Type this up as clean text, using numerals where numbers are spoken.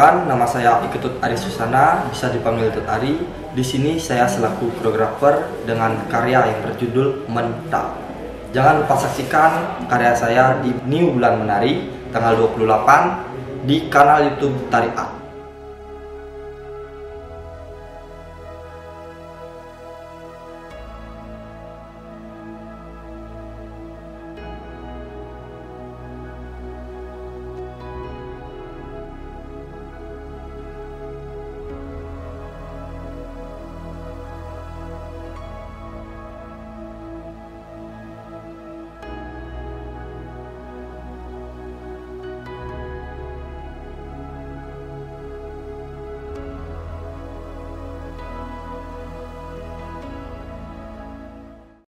Perkenalkan, nama saya Iketut Ari Susana, bisa dipanggil Tut Ari. Di sini saya selaku koreografer dengan karya yang berjudul Mental. Jangan lupa saksikan karya saya di New Bulan Menari tanggal 28 di kanal YouTube Tari Art.